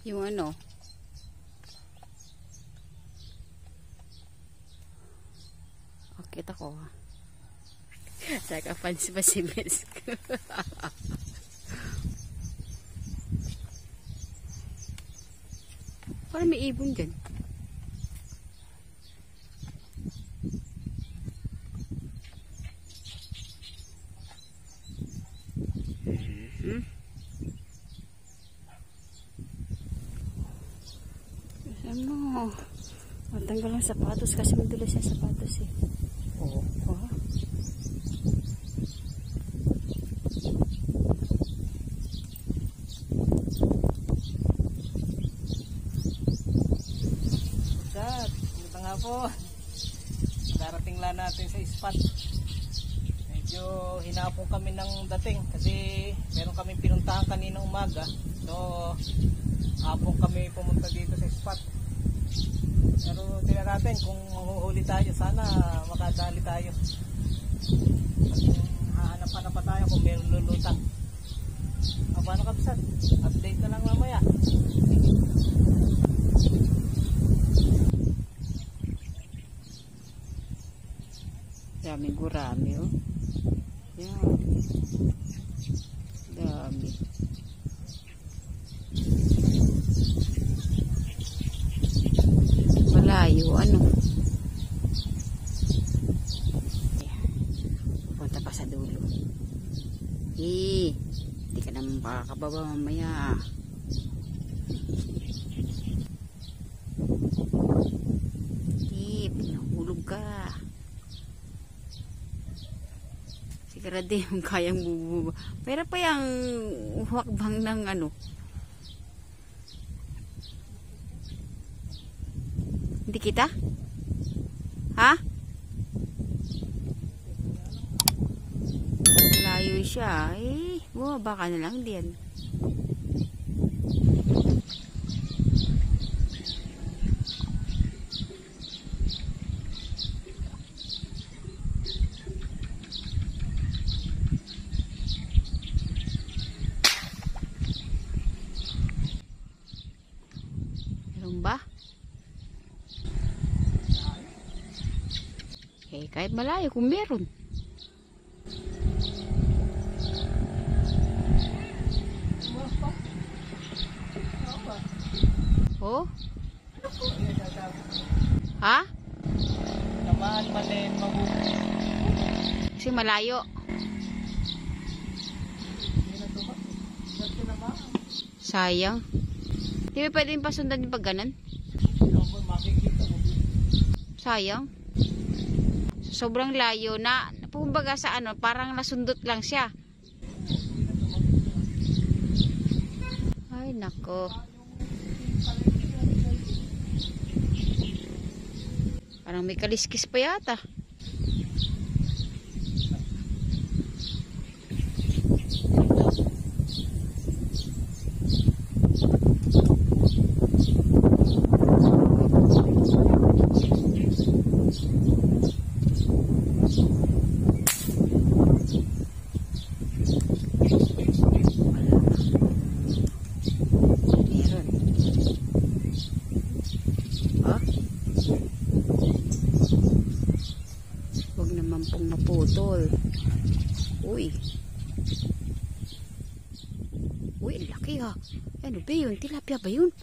Yung ano. Okay, kita ko. Saka fancy pa si Miss. Parang may ibon dyan. Ano? Matanggal ang sapatos kasi madulas yung sapatos eh. Oo. Oh. Sir, ito nga po. Darating lang natin sa spot. Medyo hinapon kami ng dating kasi meron kami pinuntahan kanina umaga. So, hapon kami pumunta dito sa spot. Pero tingnan natin kung mahuhuli tayo. Sana makadali tayo. Hahanap-hanap pa tayo kung meron lulutang. Paano ka, sir? Update na lang mamaya. Daming gurami, oh. Yan. Dami. Malayo, ano? Punta pa sa dulo. Hindi ka naman makakababa mamaya. Pinahulog ka. Sigurado yung kayang bububa. Pero pa yung huwakbang ng ano. Hindi kita? Ha? Layo siya. Bumaba ka na lang din. Meron ba? Kahit malayo kung meron. Oh? Ha? Naman mali mabuti. Kasi malayo. Sayang. Di ba pwedeng pasundan yung pag ganon? Sayang. Sobrang layo na, kumbaga sa ano, parang nasundot lang siya. Ay, nako. Parang may kaliskis pa yata. Huwag naman pong maputol. Uy. Uy, laki ha. Ano ba yun? Tilapia ba yun?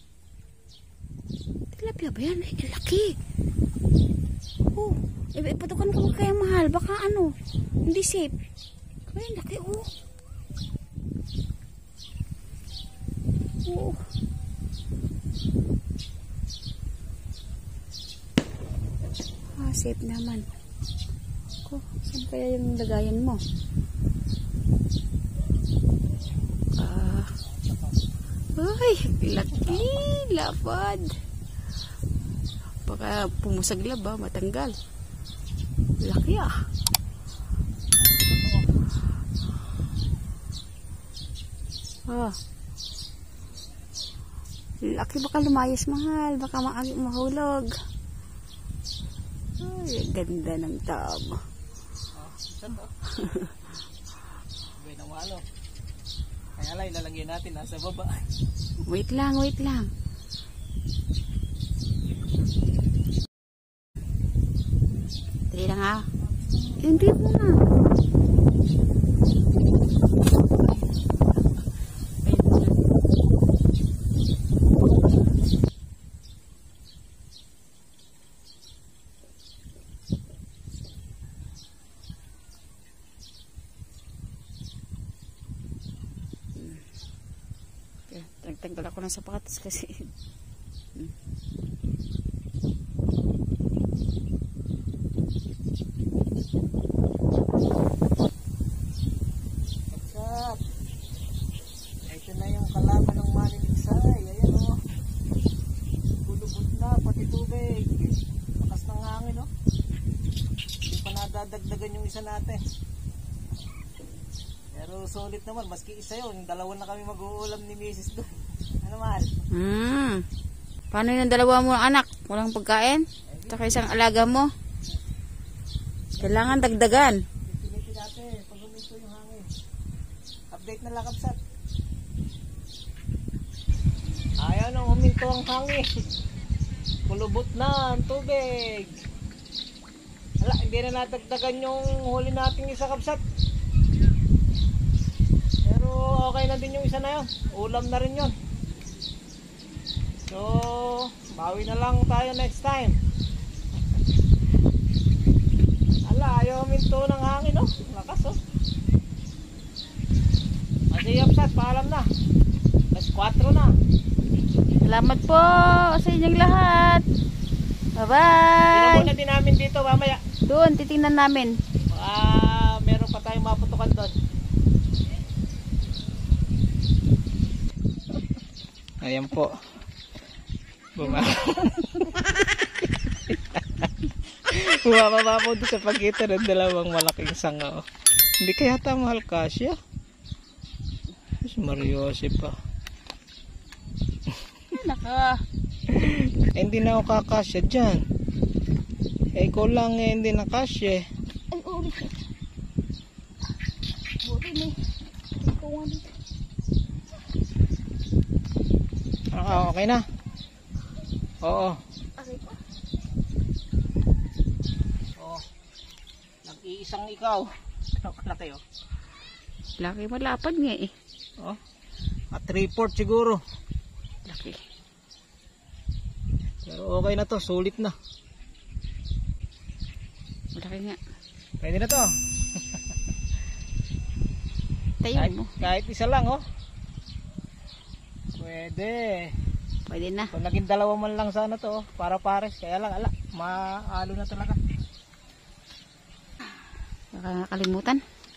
Tilapia ba yan? Ay, laki. Oh, patukan ko kaya mahal. Baka ano, hindi safe. Ay, laki oh. Oh. Safe naman. Saan kaya yung lagayan mo? Ay, laki, lapad. Baka pumusagla ba, matanggal. Laki ah. Laki, baka lumayas mahal. Baka mahulog. Ay, ganda ng tama. Kaya lang ilalagay natin nasa baba. Wait lang, wait lang. Dali lang ah. Hindi mo na. Tanggal ako ng sapatos kasi Kapsat, ito na yung kalaban ng maniliksay. Ayan o, bulubot na pati tubig, lakas ng hangin o. Hindi pa nadadagdagan yung isa natin. Pero solid naman, maski isa yun, dalawa na kami mag-uulam ni Mrs. doon. Ano mahal? Paano yung dalawa mo anak? Walang pagkain? Tsaka isang alaga mo? Kailangan dagdagan. Pinitin natin, pag huminto yung hangin. Update na lang, Kapsat. Ayaw nang huminto ang hangin. Kulubot na ang tubig. Hala, hindi na natagdagan yung huli nating isa, Kapsat. Pero okay na din yung isa na yun. Ulam na rin yun. So, bawi na lang tayo next time. Ala, ayaw minto ng hangin, oh. Lakas, oh. Kasi Kapsat, paalam na. Plus 4 na. Salamat po sa inyong lahat. Bye-bye. Tinamuna din namin dito, mamaya. Doon, titingnan namin. Meron pa tayong maputukan doon. Ayan po. Bumababa po doon sa pagitan ng dalawang malaking sanga. Hindi kaya mahal kasya. Si Mariose pa. Hindi na ako kakasya dyan. Ikaw lang hindi nakasya. Ay, ulit. Buti ni. Tungan dito. Okay na. Oo. Okay pa. Oo. Nag-iisang ikaw. Laki oh. Laki malapad nga eh. Oh. At 3/4 siguro. Laki. Pero okay na to, sulit na. Malaki nga. Pwede na to. Tayo mo. Kahit isa lang oh. Pwede. Pwede na. Kung naging dalawa man lang sana to, para pares. Kaya lang, maalo na talaga. Baka nakalimutan.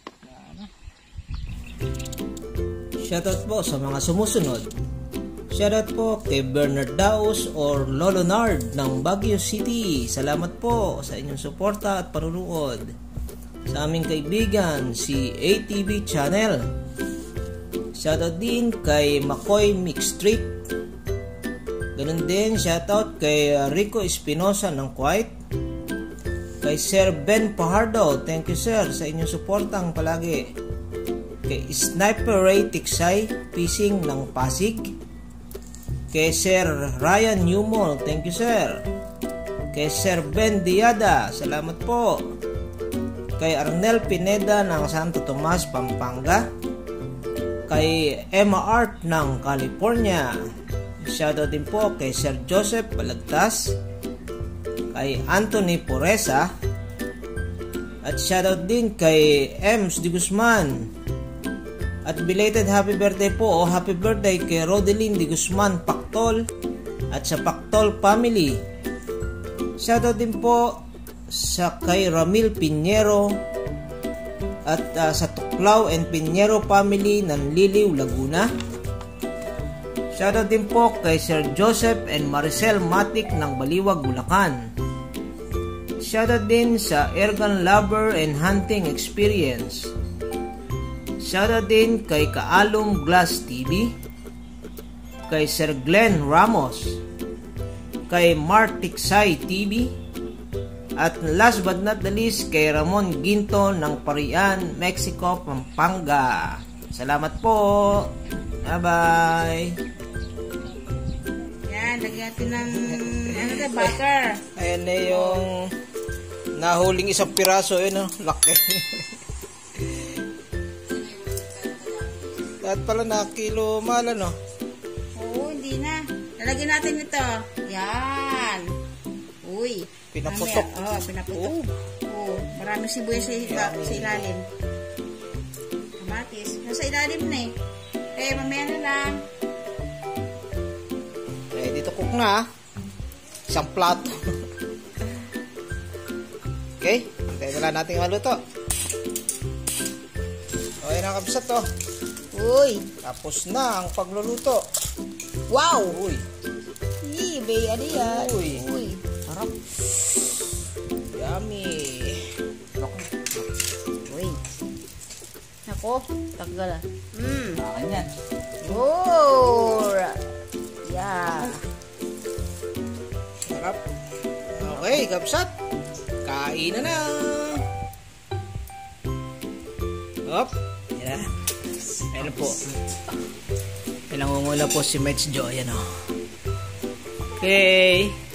Shoutout po sa mga sumusunod. Shoutout po kay Bernard Daos or Lolo Nard ng Baguio City. Salamat po sa inyong suporta at panunood. Sa aming kaibigan, si ATV Channel. Shoutout din kay McCoy Mix Street. Ganun din, shoutout kay Rico Espinosa ng Kuwait. Kay Sir Ben Pajardo, thank you sir sa inyong suportang palagi. Kay Sniper Ray Tiksay, Fishing ng Pasig. Kay Sir Ryan Newmall, thank you sir. Kay Sir Ben Diada, salamat po. Kay Arnel Pineda ng Santo Tomas, Pampanga. Kay Emma Art ng California. Shoutout din po kay Sir Joseph Balagtas. Kay Anthony Poresa. At shoutout din kay Ems de Guzman. At belated happy birthday po o happy birthday kay Rodeline de Guzman Pactol at sa Pactol family. Shoutout din po sa kay Ramil Pinheiro at sa Tuklaw and Pinheiro family ng Liliw, Laguna. Shoutout din po kay Sir Joseph and Maricel Matic ng Baliwag, Bulacan. Shoutout din sa Ergan Lover and Hunting Experience. Shoutout din kay Kaalong Glass TV, kay Sir Glenn Ramos, kay Martiksay TV, at last but not the least kay Ramon Ginto ng Parian, Mexico, Pampanga. Salamat po. Bye-bye. natin ng butter. Ayan na yung nahuling isang piraso. Yun, oh, laki. Lahat pala na kilo mahal, no? Oo, hindi na. Lalagyan natin ito. Yan. Uy. Pinaputok. Oo, pinaputok. Oo, maraming sibuyas sa ilalim. Kamatis. Nasa ilalim na eh. Eh, mamaya na lang. Eh, dito cook na. Isang plato. Okay. Tayo na lang natin maluto. Okay na kabsat, oh. Uy. Tapos na ang pagluluto. Wow. Uy. Ibe, ano yan? Uy. Uy. Sarap. Yummy. Uy. Ako, tagal ah. Akan yan. Oh. Yeah. Sarap. Okay, kapsat. Kain na na. Hop. Yan. Ayan po. May nangungula po si Mets Jo. Ayan o. Okay.